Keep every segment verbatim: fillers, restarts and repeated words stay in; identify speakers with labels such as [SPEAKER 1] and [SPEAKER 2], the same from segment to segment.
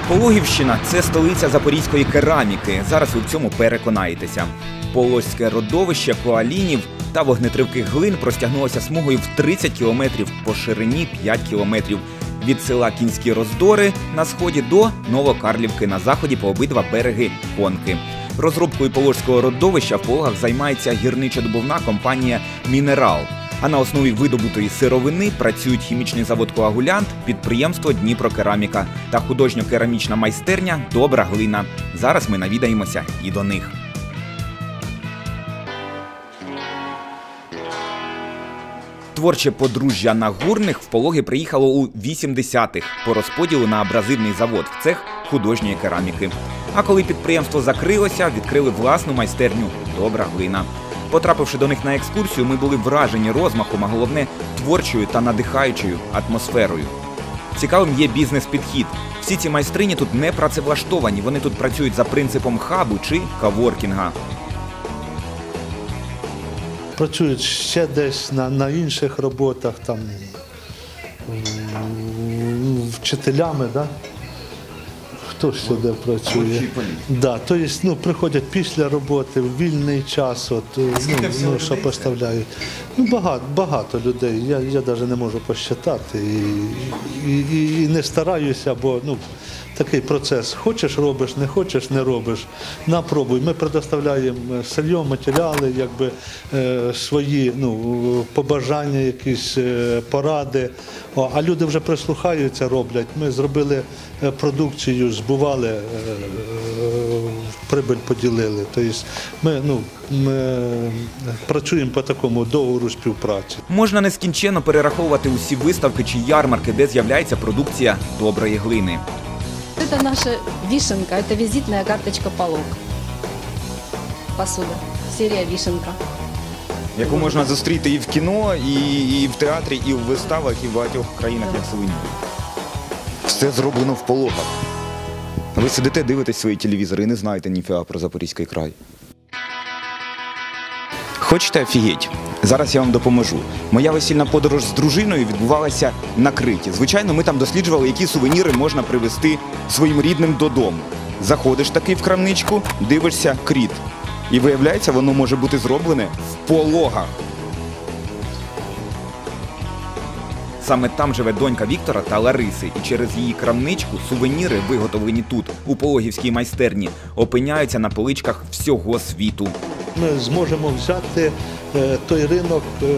[SPEAKER 1] Пологівщина – це столиця запорізької кераміки. Зараз ви в цьому переконаєтеся. Полоське родовище коалінів та вогнетривких глин простягнулося смугою в тридцять кілометрів, по ширині п'ять кілометрів. Від села Кінські Роздори на сході до Новокарлівки на заході по обидва береги Конки. Розробкою Положського родовища в Пологах займається гірничо-добувна компанія «Мінерал». А на основі видобутої сировини працюють хімічний завод «Коагулянт», підприємство «Дніпрокераміка» та художньо-керамічна майстерня «Добра глина». Зараз ми навідаємося і до них. Творче подружжя Нагурних в Пологи приїхало у вісімдесятих по розподілу на абразивний завод в цех художньої кераміки. А коли підприємство закрилося, відкрили власну майстерню «Добра глина». Потрапивши до них на екскурсію, ми були вражені розмахом, а головне – творчою та надихаючою атмосферою. Цікавим є бізнес-підхід. Всі ці майстрині тут не працевлаштовані, вони тут працюють за принципом хабу чи каворкінга.
[SPEAKER 2] Працюють ще десь на, на інших роботах, там, вчителями, да? Хто ж сюди працює? Да, тобто, ну, приходять після роботи, в вільний час, от, ну, ну, що поставляють. Ну, багато, багато людей, я, я навіть не можу посчитати і, і, і не стараюся, бо ну, такий процес. Хочеш – робиш, не хочеш – не робиш. Напробуй. Ми предоставляємо сир'йо, матеріали, якби, е, свої ну, побажання, якісь е, поради. О, а люди вже прислухаються, роблять. Ми зробили продукцію, збували, е, е, прибиль поділили. Тобто ми, ну, ми працюємо по такому договору співпраці.
[SPEAKER 1] Можна нескінченно перераховувати усі виставки чи ярмарки, де з'являється продукція доброї глини.
[SPEAKER 3] Это наша вишенка, это визитная карточка Полог. Посуда, серия вишенка.
[SPEAKER 1] Яку можна зустріти і в кіно, і, і в театрі, і в виставах, і в багатьох країнах, як сувенір. Все зроблено в Пологах. Ви сидите, дивитесь свої телевізори і не знаєте ніфіга про Запорізький край. Хочете офігеть? Зараз я вам допоможу. Моя весільна подорож з дружиною відбувалася на Криті. Звичайно, ми там досліджували, які сувеніри можна привезти своїм рідним додому. Заходиш таки в крамничку, дивишся Кріт. І виявляється, воно може бути зроблене в Пологах. Саме там живе донька Віктора та Лариси, і через її крамничку сувеніри, виготовлені тут, у пологівській майстерні, опиняються на поличках всього світу.
[SPEAKER 2] Ми зможемо взяти е, той ринок е,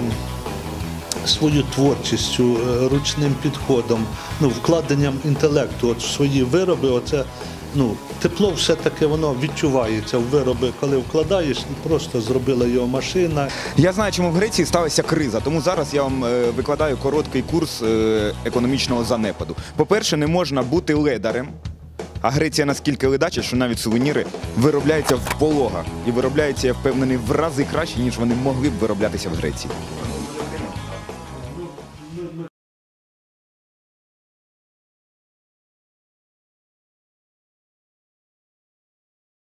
[SPEAKER 2] свою творчістю, е, ручним підходом, ну, вкладенням інтелекту от, в свої вироби. Оце, ну, тепло все-таки воно відчувається в вироби, коли вкладаєш, просто зробила його машина.
[SPEAKER 1] Я знаю, чому в Греції сталася криза, тому зараз я вам е, викладаю короткий курс е, економічного занепаду. По-перше, не можна бути ледарем. А Греція наскільки ледача, що навіть сувеніри виробляються в Пологах. І виробляються, я впевнений, в рази краще, ніж вони могли б вироблятися в Греції.